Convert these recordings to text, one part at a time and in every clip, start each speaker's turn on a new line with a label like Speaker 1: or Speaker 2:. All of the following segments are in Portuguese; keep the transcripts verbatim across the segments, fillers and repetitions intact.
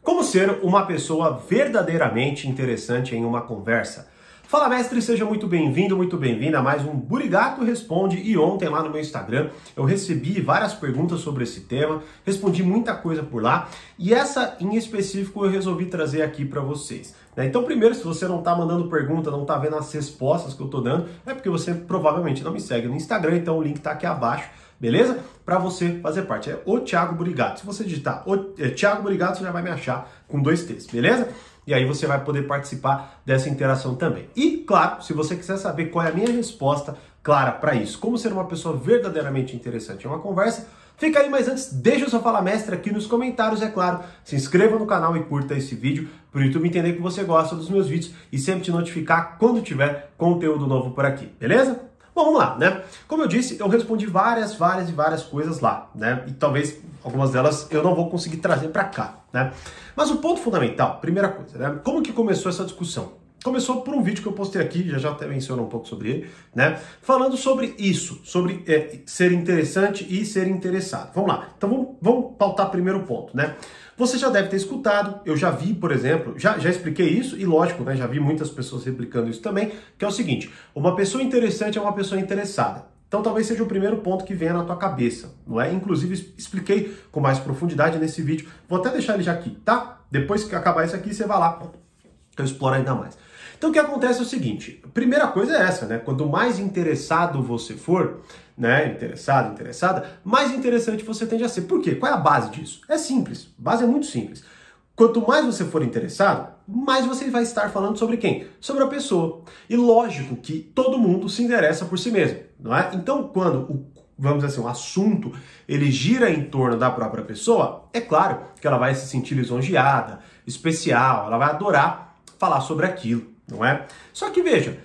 Speaker 1: Como ser uma pessoa verdadeiramente interessante em uma conversa? Fala, mestre, seja muito bem-vindo, muito bem-vinda a mais um Burigato Responde. E ontem lá no meu Instagram eu recebi várias perguntas sobre esse tema, respondi muita coisa por lá e essa em específico eu resolvi trazer aqui para vocês. Então, primeiro, se você não está mandando pergunta, não está vendo as respostas que eu estou dando, é porque você provavelmente não me segue no Instagram, então o link está aqui abaixo. Beleza? Para você fazer parte. É o Thiago Burigato. Se você digitar o é, Thiago Burigato, você já vai me achar com dois T's, beleza? E aí você vai poder participar dessa interação também. E, claro, se você quiser saber qual é a minha resposta clara para isso, como ser uma pessoa verdadeiramente interessante em uma conversa, fica aí, mas antes, deixa o seu Fala Mestre aqui nos comentários, é claro. Se inscreva no canal e curta esse vídeo, para o YouTube entender que você gosta dos meus vídeos e sempre te notificar quando tiver conteúdo novo por aqui, beleza? Bom, vamos lá, né? Como eu disse, eu respondi várias, várias e várias coisas lá, né? E talvez algumas delas eu não vou conseguir trazer para cá, né? Mas o ponto fundamental, primeira coisa, né? Como que começou essa discussão? Começou por um vídeo que eu postei aqui, já já até menciono um pouco sobre ele, né? Falando sobre isso, sobre é, ser interessante e ser interessado. Vamos lá, então vamos, vamos pautar primeiro ponto, né? Você já deve ter escutado, eu já vi, por exemplo, já, já expliquei isso e lógico, né, já vi muitas pessoas replicando isso também, que é o seguinte, uma pessoa interessante é uma pessoa interessada. Então talvez seja o primeiro ponto que venha na tua cabeça, não é? Inclusive expliquei com mais profundidade nesse vídeo, vou até deixar ele já aqui, tá? Depois que acabar isso aqui, você vai lá, que eu exploro ainda mais. Então o que acontece é o seguinte, a primeira coisa é essa, né? Quanto mais interessado você for, né? Interessado, interessada, mais interessante você tende a ser. Por quê? Qual é a base disso? É simples, a base é muito simples. Quanto mais você for interessado, mais você vai estar falando sobre quem? Sobre a pessoa. E lógico que todo mundo se interessa por si mesmo, não é? Então quando o, vamos dizer assim, o assunto ele gira em torno da própria pessoa, é claro que ela vai se sentir lisonjeada, especial, ela vai adorar falar sobre aquilo. Não é? Só que veja,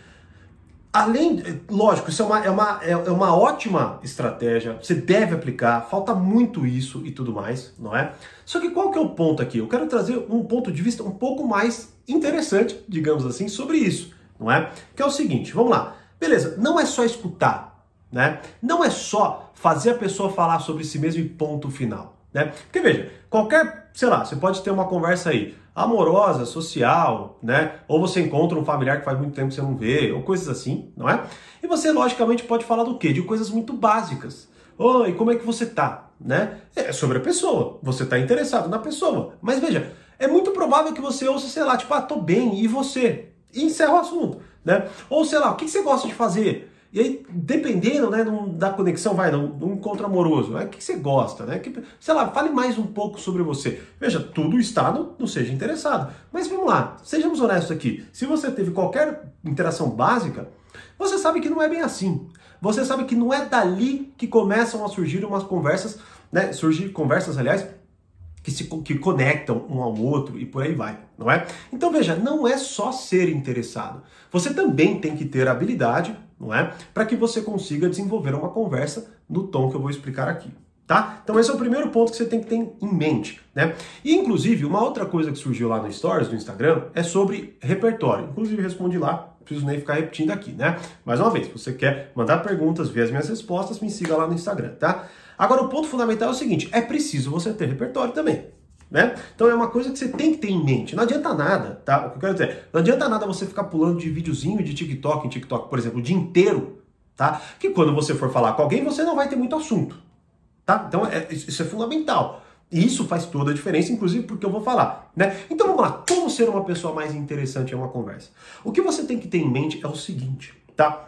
Speaker 1: além, lógico, isso é uma, é, uma, é uma ótima estratégia, você deve aplicar, falta muito isso e tudo mais, não é? Só que qual que é o ponto aqui? Eu quero trazer um ponto de vista um pouco mais interessante, digamos assim, sobre isso, não é? Que é o seguinte, vamos lá, beleza, não é só escutar, né? Não é só fazer a pessoa falar sobre si mesmo e ponto final, né? Porque veja, qualquer, sei lá, você pode ter uma conversa aí, amorosa, social, né? Ou você encontra um familiar que faz muito tempo que você não vê, ou coisas assim, não é? E você, logicamente, pode falar do quê? De coisas muito básicas. Oi, como é que você tá? Né? É sobre a pessoa. Você tá interessado na pessoa. Mas veja, é muito provável que você ouça, sei lá, tipo, ah, tô bem, e você? E encerra o assunto, né? Ou, sei lá, o que você gosta de fazer? E aí, dependendo, né, da conexão, vai, num, num encontro amoroso, né, o que você gosta, né, que, sei lá, fale mais um pouco sobre você. Veja, tudo está no, no Seja Interessado. Mas vamos lá, sejamos honestos aqui. Se você teve qualquer interação básica, você sabe que não é bem assim. Você sabe que não é dali que começam a surgir umas conversas, né, surgir conversas, aliás, que se que conectam um ao outro e por aí vai, não é? Então veja, não é só ser interessado. Você também tem que ter habilidade, não é? Para que você consiga desenvolver uma conversa no tom que eu vou explicar aqui, tá? Então esse é o primeiro ponto que você tem que ter em mente, né? E inclusive, uma outra coisa que surgiu lá no Stories do Instagram é sobre repertório. Inclusive respondi lá, não preciso nem ficar repetindo aqui, né? Mais uma vez, se você quer mandar perguntas, ver as minhas respostas, me siga lá no Instagram, tá? Agora o ponto fundamental é o seguinte, é preciso você ter repertório também. Né? Então é uma coisa que você tem que ter em mente. Não adianta nada, tá? O que eu quero dizer, não adianta nada você ficar pulando de videozinho de TikTok em TikTok, por exemplo, o dia inteiro, tá? Que quando você for falar com alguém, você não vai ter muito assunto, tá? Então é, isso é fundamental. E isso faz toda a diferença, inclusive porque eu vou falar, né? Então vamos lá, como ser uma pessoa mais interessante em uma conversa? O que você tem que ter em mente é o seguinte, tá?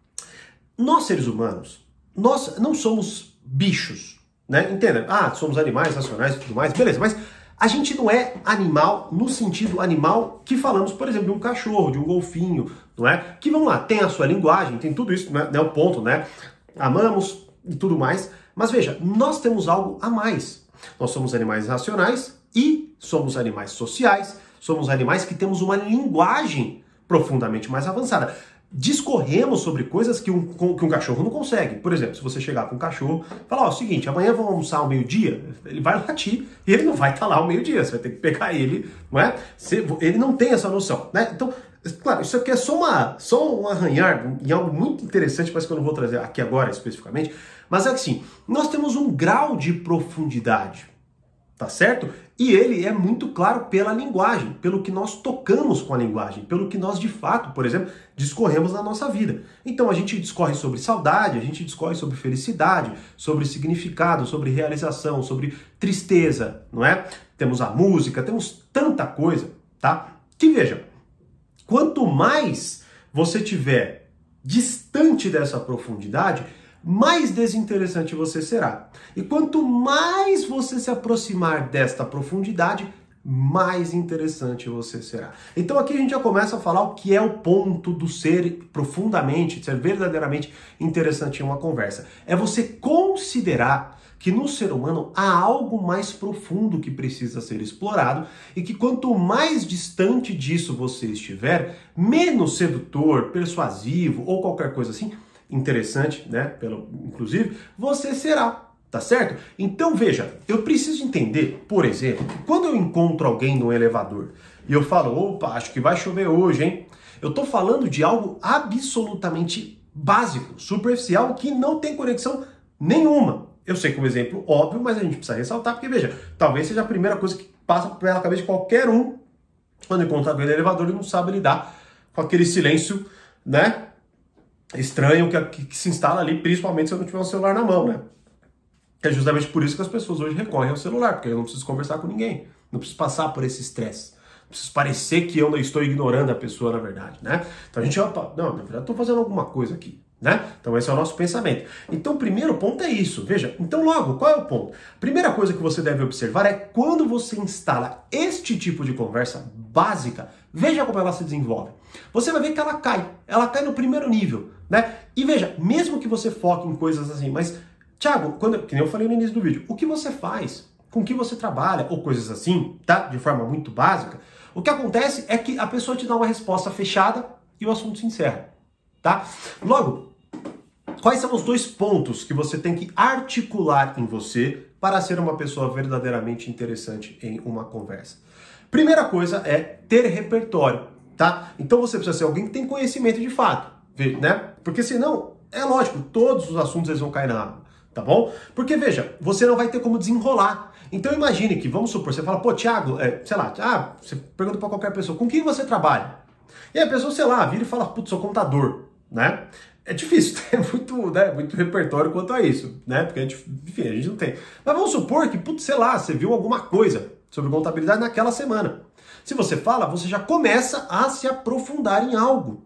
Speaker 1: Nós seres humanos, nós não somos bichos, né? Entenda? Ah, somos animais racionais e tudo mais, beleza, mas a gente não é animal no sentido animal que falamos, por exemplo, de um cachorro, de um golfinho, não é? Que, vamos lá, tem a sua linguagem, tem tudo isso, né? É o ponto, né? Amamos e tudo mais, mas veja, nós temos algo a mais. Nós somos animais racionais e somos animais sociais, somos animais que temos uma linguagem profundamente mais avançada. Discorremos sobre coisas que um, que um cachorro não consegue. Por exemplo, se você chegar com um cachorro e falar, ó, é o seguinte, amanhã vamos almoçar ao meio-dia, ele vai latir e ele não vai estar lá ao meio-dia, você vai ter que pegar ele, não é? Ele não tem essa noção, né? Então, claro, isso aqui é só, uma, só um arranhar em algo muito interessante, mas que eu não vou trazer aqui agora especificamente, mas é assim, nós temos um grau de profundidade, tá certo? E ele é muito claro pela linguagem, pelo que nós tocamos com a linguagem, pelo que nós de fato, por exemplo, discorremos na nossa vida. Então a gente discorre sobre saudade, a gente discorre sobre felicidade, sobre significado, sobre realização, sobre tristeza, não é? Temos a música, temos tanta coisa, tá? Que veja, quanto mais você tiver distante dessa profundidade, mais desinteressante você será. E quanto mais você se aproximar desta profundidade, mais interessante você será. Então aqui a gente já começa a falar o que é o ponto do ser profundamente, de ser verdadeiramente interessante em uma conversa. É você considerar que no ser humano há algo mais profundo que precisa ser explorado e que quanto mais distante disso você estiver, menos sedutor, persuasivo ou qualquer coisa assim, interessante, né, pelo, inclusive, você será, tá certo? Então veja, eu preciso entender, por exemplo, que quando eu encontro alguém no elevador e eu falo, opa, acho que vai chover hoje, hein? Eu tô falando de algo absolutamente básico, superficial, que não tem conexão nenhuma. Eu sei que é um exemplo óbvio, mas a gente precisa ressaltar, porque veja, talvez seja a primeira coisa que passa pela cabeça de qualquer um quando encontra alguém no elevador e não sabe lidar com aquele silêncio, né, estranho que, que, que se instala ali, principalmente se eu não tiver um celular na mão, né? É justamente por isso que as pessoas hoje recorrem ao celular, porque eu não preciso conversar com ninguém, não preciso passar por esse estresse, não preciso parecer que eu não estou ignorando a pessoa, na verdade, né? Então a gente, opa, não, na verdade estou fazendo alguma coisa aqui, né? Então esse é o nosso pensamento. Então o primeiro ponto é isso, veja, então logo, qual é o ponto? Primeira coisa que você deve observar é quando você instala este tipo de conversa básica, veja como ela se desenvolve. Você vai ver que ela cai, ela cai no primeiro nível, né? E veja, mesmo que você foque em coisas assim, mas, Thiago, quando, que nem eu falei no início do vídeo, o que você faz, com que você trabalha, ou coisas assim, tá? De forma muito básica, o que acontece é que a pessoa te dá uma resposta fechada e o assunto se encerra, tá? Logo, quais são os dois pontos que você tem que articular em você para ser uma pessoa verdadeiramente interessante em uma conversa? Primeira coisa é ter repertório, tá? Então você precisa ser alguém que tem conhecimento de fato, né? Porque senão, é lógico, todos os assuntos eles vão cair na água, tá bom? Porque veja, você não vai ter como desenrolar. Então imagine que, vamos supor, você fala, pô, Thiago, é, sei lá, ah, você pergunta pra qualquer pessoa, com quem você trabalha? E a pessoa, sei lá, vira e fala, putz, sou contador, né? É difícil ter muito, né, muito repertório quanto a isso, né? Porque, a gente, enfim, a gente não tem. Mas vamos supor que, putz, sei lá, você viu alguma coisa sobre contabilidade naquela semana. Se você fala, você já começa a se aprofundar em algo.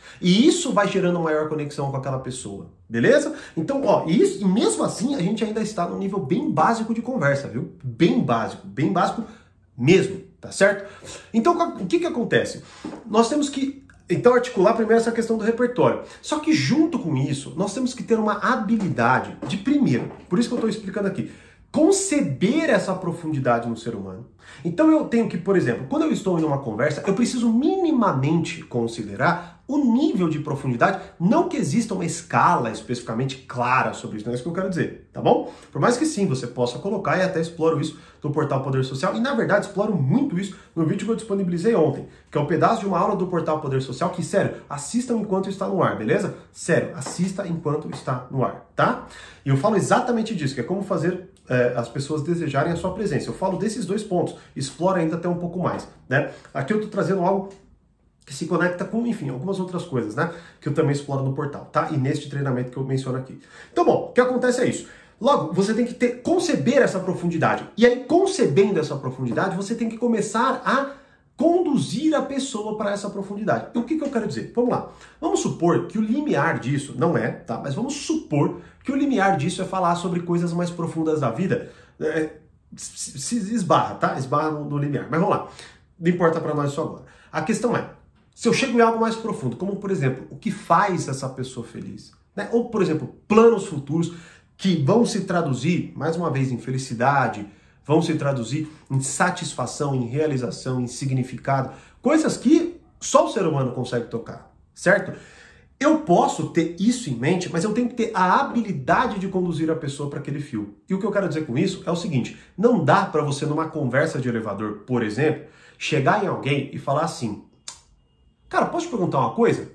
Speaker 1: E isso vai gerando maior conexão com aquela pessoa, beleza? Então, ó, e, isso, e mesmo assim a gente ainda está num nível bem básico de conversa, viu? Bem básico, bem básico mesmo, tá certo? Então, o que que acontece? Nós temos que, então, articular primeiro essa questão do repertório. Só que junto com isso, nós temos que ter uma habilidade de, primeiro, por isso que eu estou explicando aqui, conceber essa profundidade no ser humano. Então eu tenho que, por exemplo, quando eu estou em uma conversa, eu preciso minimamente considerar o nível de profundidade, não que exista uma escala especificamente clara sobre isso, não é isso que eu quero dizer, tá bom? Por mais que sim, você possa colocar, e até exploro isso no portal Poder Social, e na verdade exploro muito isso no vídeo que eu disponibilizei ontem, que é um pedaço de uma aula do portal Poder Social, que, sério, assistam enquanto está no ar, beleza? Sério, assista enquanto está no ar, tá? E eu falo exatamente disso, que é como fazer é, as pessoas desejarem a sua presença. Eu falo desses dois pontos, explora ainda até um pouco mais, né? Aqui eu tô trazendo algo que se conecta com, enfim, algumas outras coisas, né? Que eu também exploro no portal, tá? E neste treinamento que eu menciono aqui. Então, bom, o que acontece é isso. Logo, você tem que ter, conceber essa profundidade. E aí, concebendo essa profundidade, você tem que começar a conduzir a pessoa para essa profundidade. E o que, que eu quero dizer? Vamos lá. Vamos supor que o limiar disso, não é, tá? Mas vamos supor que o limiar disso é falar sobre coisas mais profundas da vida. É, se, se esbarra, tá? Esbarra no, no limiar. Mas vamos lá. Não importa para nós isso agora. A questão é, se eu chego em algo mais profundo, como, por exemplo, o que faz essa pessoa feliz, né? Ou, por exemplo, planos futuros que vão se traduzir, mais uma vez, em felicidade, vão se traduzir em satisfação, em realização, em significado, coisas que só o ser humano consegue tocar, certo? Eu posso ter isso em mente, mas eu tenho que ter a habilidade de conduzir a pessoa para aquele fio. E o que eu quero dizer com isso é o seguinte, não dá para você, numa conversa de elevador, por exemplo, chegar em alguém e falar assim, cara, posso te perguntar uma coisa?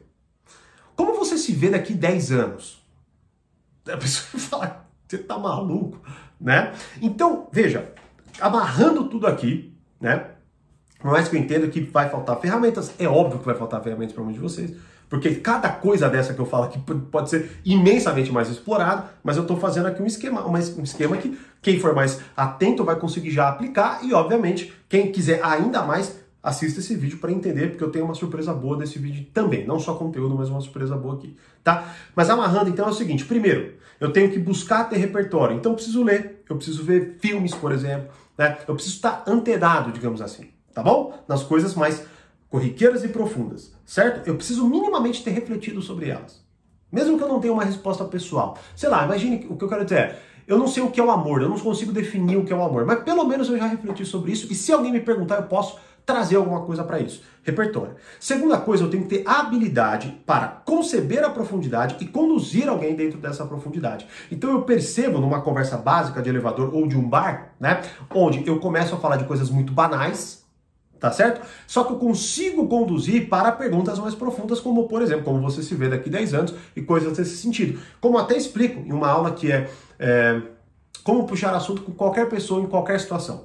Speaker 1: Como você se vê daqui dez anos? A pessoa vai falar, você tá maluco, né? Então, veja, amarrando tudo aqui, né? Por mais que eu entenda que vai faltar ferramentas, é óbvio que vai faltar ferramentas para muitos de vocês, porque cada coisa dessa que eu falo aqui pode ser imensamente mais explorado, mas eu estou fazendo aqui um esquema, um esquema que quem for mais atento vai conseguir já aplicar e, obviamente, quem quiser ainda mais, assista esse vídeo para entender, porque eu tenho uma surpresa boa nesse vídeo também, não só conteúdo, mas uma surpresa boa aqui, tá? Mas amarrando, então, é o seguinte, primeiro, eu tenho que buscar ter repertório, então eu preciso ler, eu preciso ver filmes, por exemplo, né? Eu preciso estar antenado, digamos assim. Tá bom? Nas coisas mais corriqueiras e profundas, certo? Eu preciso minimamente ter refletido sobre elas. Mesmo que eu não tenha uma resposta pessoal. Sei lá, imagine o que eu quero dizer é, eu não sei o que é o amor, eu não consigo definir o que é o amor, mas pelo menos eu já refleti sobre isso e se alguém me perguntar, eu posso trazer alguma coisa para isso. Repertório. Segunda coisa, eu tenho que ter habilidade para conceber a profundidade e conduzir alguém dentro dessa profundidade. Então eu percebo numa conversa básica de elevador ou de um bar, né, onde eu começo a falar de coisas muito banais, tá certo? Só que eu consigo conduzir para perguntas mais profundas, como, por exemplo, como você se vê daqui a dez anos e coisas desse sentido. Como até explico em uma aula que é, é como puxar assunto com qualquer pessoa em qualquer situação.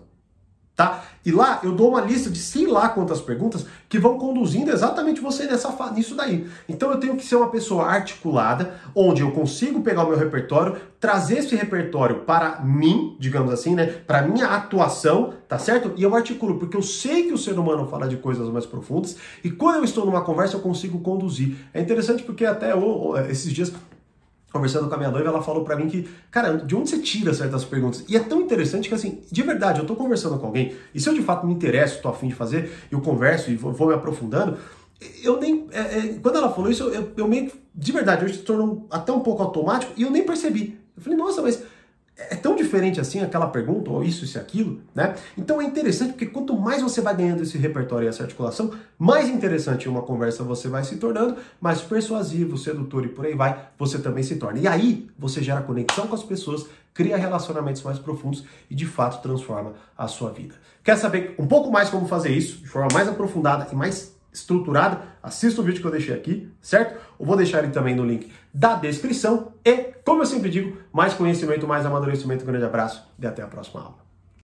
Speaker 1: Tá? E lá eu dou uma lista de sei lá quantas perguntas que vão conduzindo exatamente você nessa, nisso daí. Então eu tenho que ser uma pessoa articulada, onde eu consigo pegar o meu repertório, trazer esse repertório para mim, digamos assim, né? Para minha atuação, tá certo? E eu articulo, porque eu sei que o ser humano fala de coisas mais profundas e quando eu estou numa conversa eu consigo conduzir. É interessante porque até eu, esses dias, conversando com a minha noiva, ela falou pra mim que, cara, de onde você tira certas perguntas? E é tão interessante que, assim, de verdade, eu tô conversando com alguém, e se eu de fato me interesso, tô a fim de fazer, eu converso e vou, vou me aprofundando, eu nem... É, é, quando ela falou isso, eu, eu meio que, de verdade, hoje se tornou até um pouco automático, e eu nem percebi. Eu falei, nossa, mas é tão diferente assim aquela pergunta, ou isso, isso e aquilo, né? Então é interessante porque quanto mais você vai ganhando esse repertório e essa articulação, mais interessante uma conversa você vai se tornando, mais persuasivo, sedutor e por aí vai, você também se torna. E aí você gera conexão com as pessoas, cria relacionamentos mais profundos e de fato transforma a sua vida. Quer saber um pouco mais como fazer isso, de forma mais aprofundada e mais estruturada? Assista o vídeo que eu deixei aqui, certo? Eu vou deixar ele também no link da descrição. E, como eu sempre digo, mais conhecimento, mais amadurecimento. Um grande abraço e até a próxima aula.